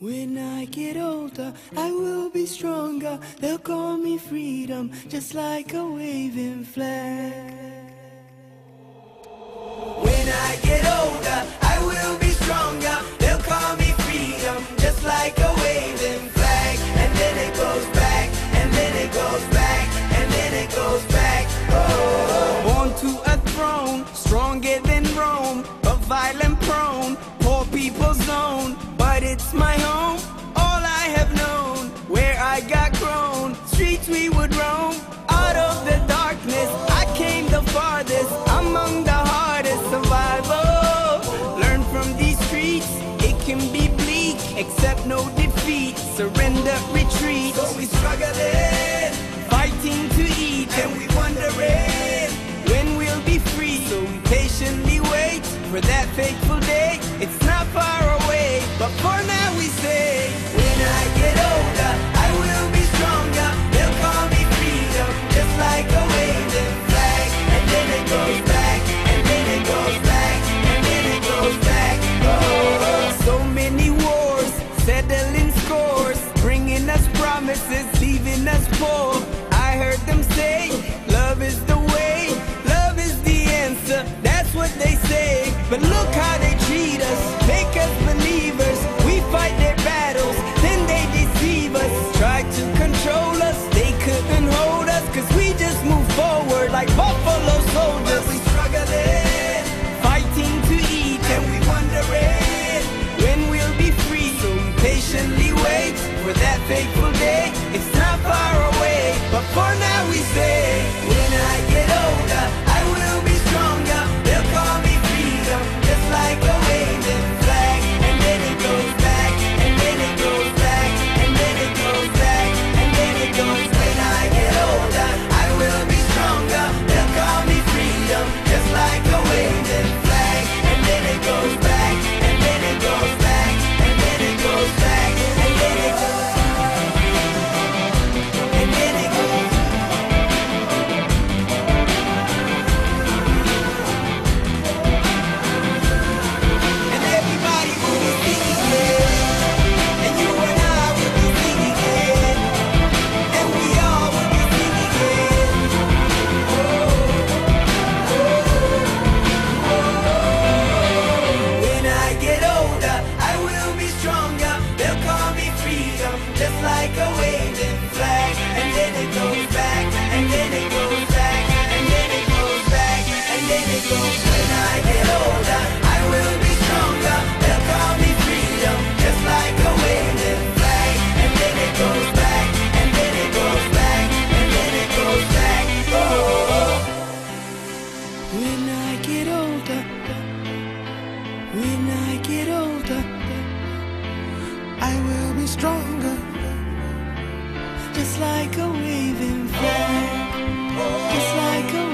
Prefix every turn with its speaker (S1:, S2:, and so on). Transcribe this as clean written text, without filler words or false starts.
S1: When I get older, I will be stronger. They'll call me freedom, just like a waving flag. When I get older, I will be stronger. They'll call me freedom, just like a waving flag. And then it goes back, and then it goes back, and then it goes back. Oh. Born to a throne, stronger than Rome, but violent prone, poor people's zone. But it's my home, all I have known, where I got grown. Streets we would roam, out of the darkness I came the farthest, among the hardest survival. Learn from these streets, it can be bleak, accept no defeat, surrender, retreat. So we struggling, fighting to eat, and we wondering when we'll be free. So we patiently wait for that fateful day. It's not far away, but for now we say, when I get older, I will be stronger. They'll call me freedom, just like a waving flag. And then it goes back, and then it goes back, and then it goes back. Oh, so many wars, settling scores, bringing us promises, leaving us poor. I heard them say, love is the way, love is the answer. That's what they say, but look how they treat us, make us believers. We fight their battles, then they deceive us. Try to control us, they couldn't hold us, cause we just move forward like buffalo soldiers. But we struggling, fighting to eat, and we wondering when we'll be free. So we patiently wait for that fateful day. It's not far away, but for now we say, when I get older, I will be stronger. They'll call me freedom, just like a waving flag. And then it goes back, and then it goes back, and then it goes back, and then it goes. When I get older, I will be stronger. They'll call me freedom, just like a waving flag. And then it goes back, and then it goes back, and then it goes back, and then it goes, and then it goes. And everybody will be singing it, and you and I will be singing it, and we all will be singing it. Oh, oh, oh. When I get older, I will be stronger. They'll call me freedom, just like a waving flag. And then it goes back, and then it goes back, and then it goes back, and then it goes. When I get older, I will be stronger. They'll call me freedom, just like a waving flag. And then it goes back, and then it goes back, and then it goes back. Oh, when I get older, when I get older, I will be stronger, just like a waving flag, just like a